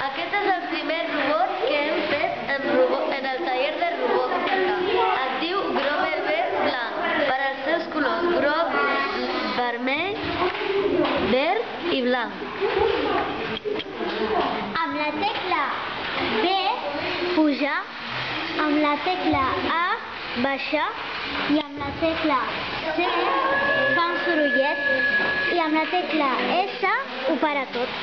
Aquest és el primer robot que hem fet en el taller de robòtica. Es diu Grover Blanc, per als seus colors groc, vermell, verd i blanc. Amb la tecla B, pujar, amb la tecla A, baixar, i amb la tecla C, fa un sorollet, i amb la tecla S, ho para tot.